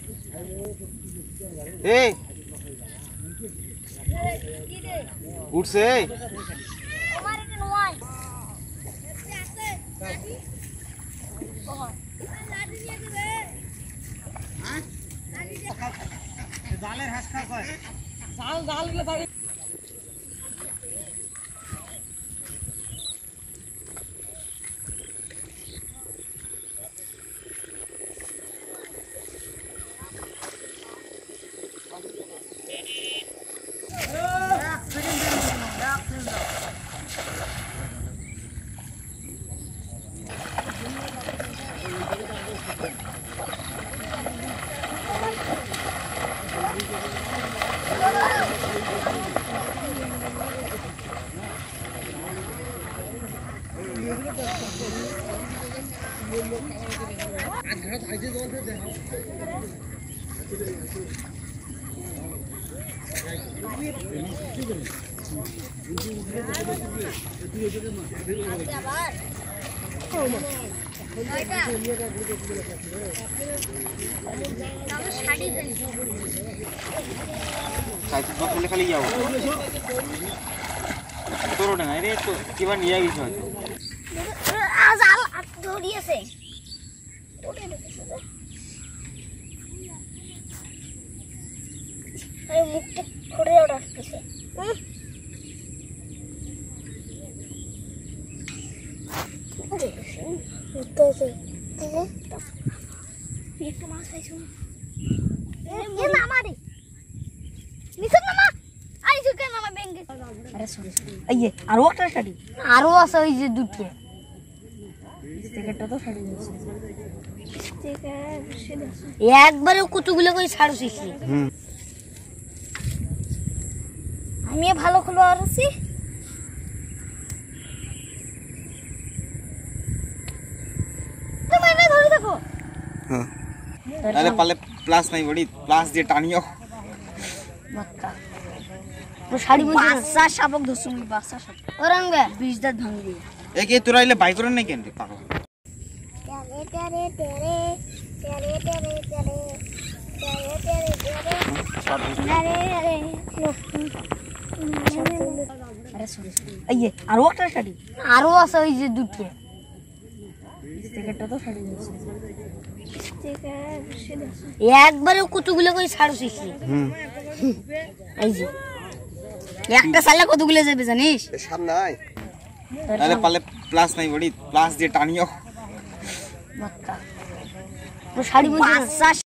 এই উঠছে আমার এটা নয় লাঠি নিয়ে দিবে হ্যাঁ লাঠি জালের হাঁস খা কয় জাল গুলো থাকে খালি যাও তোর ওটা নাই রে তো কিবা নিয়ে গেছ জাল ধরিয়েছে মুখটা করে রাখতেছে আরো আছে ওই যে দুটো একবারে কতগুলো করে ছাড়ছিস আমি ভালো খুলো আর আছি তুমি না ধরে দেখো হ্যাঁ তাহলে পালে প্লাস নাই বড়ি প্লাস দিয়ে টানিও মক্কা তো শাড়ি বন্ধ বাচ্চা শাবক ধরছুম বাচ্চা শাবক ওরঙ্গে 20 দাঁত ভাঙি দিয়ে একে তোরা আইলে বাই করেন নাই কেন রে পাগল তেরে তেরে তেরে তেরে তেরে তেরে তেরে তেরে আরে আরে আরে সরি আইয়ে আরো একটা শাড়ি আরো আছে ওই যে দুটো স্টিকারটা তো শাড়ি দিয়েছে একবারে কতগুলো করে ছাড়ছিস এই যে একটা সালা কতগুলো যাবে জানিস সামনে আয় তাহলে পালে প্লাস নাই বড়ি প্লাস দিয়ে টানিও মক্কা তো শাড়ি বন্ধ বাচ্চা